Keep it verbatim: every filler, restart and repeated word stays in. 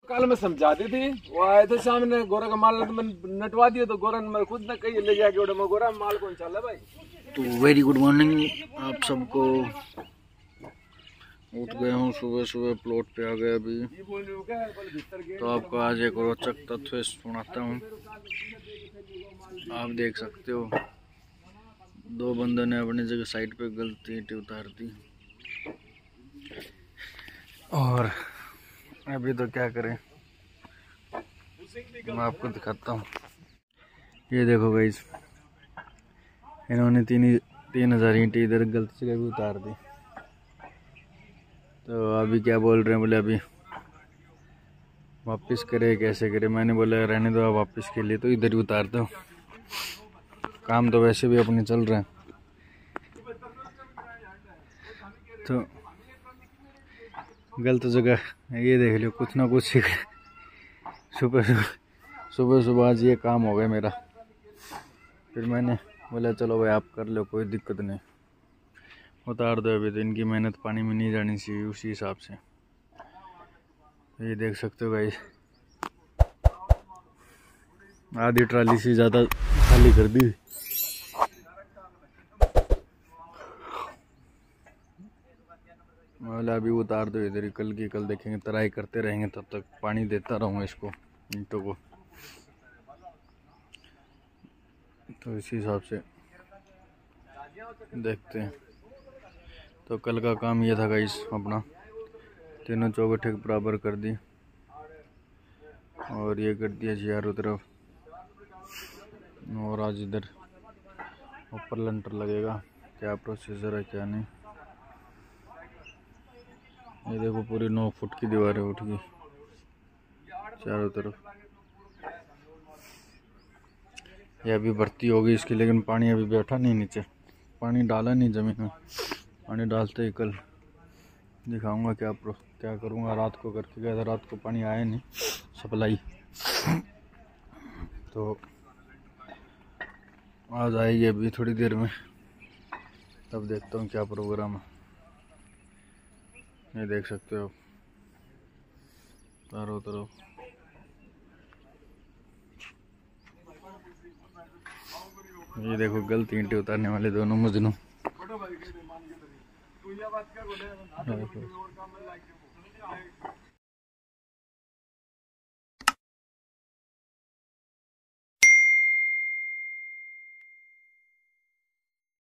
कल मैं समझा दी थी, वो आए थे सामने गोरा का माल तो मैंने नटवा दिया, तो गोरा ने खुद ने कही ले जाके उड़े, मैं गोरा माल कौन चला भाई। तो वेरी गुड मॉर्निंग आप सबको। उठ गए हूँ सुबह सुबह, प्लॉट पे आ गए अभी। तो आपको आज एक रोचक तथ्य सुनाता हूँ। आप देख सकते हो दो बंदों ने अपनी जगह साइड पे गलती ईंटें उतार दी, और अभी तो क्या करें, मैं आपको दिखाता हूँ। ये देखो गाइस, इन्होंने तीन तीन हजार ईंटें इधर गलती से भी उतार दी। तो अभी क्या बोल रहे हैं, बोले अभी वापस करे कैसे करे। मैंने बोला रहने दो, वापस के लिए तो इधर ही उतार दो, काम तो वैसे भी अपने चल रहे हैं। तो गलत जगह ये देख लो, कुछ ना कुछ सुबह सुबह सुबह आज ये काम हो गया मेरा। फिर मैंने बोला चलो भाई आप कर लो, कोई दिक्कत नहीं, उतार दो। अभी तो इनकी मेहनत पानी में नहीं जानी चाहिए, उसी हिसाब से। ये देख सकते हो गाइस, आधी ट्राली से ज़्यादा खाली कर दी। बोला अभी उतार दो इधर ही, कल की कल देखेंगे, तराई करते रहेंगे, तब तक पानी देता रहूँगा इसको, ईंटों को। तो इसी हिसाब से देखते हैं। तो कल का काम ये था गाइस, अपना तीनों चौखट बराबर कर दी, और ये कर दिया चारों तरफ। और आज इधर ऊपर लंटर लगेगा, क्या प्रोसीजर है क्या नहीं। ये देखो पूरी नौ फुट की दीवारें उठ गई चारों तरफ। ये अभी भर्ती होगी इसकी, लेकिन पानी अभी बैठा नहीं नीचे, पानी डाला नहीं जमीन में। पानी डालते ही कल दिखाऊंगा क्या प्रो क्या करूँगा। रात को करके गया था, रात को पानी आया नहीं सप्लाई, तो आज आएगी अभी थोड़ी देर में, तब देखता हूँ क्या प्रोग्राम है। ये देख सकते हो चारों तरफ। ये देखो गलत ईंटें उतारने वाले दोनों मजनू।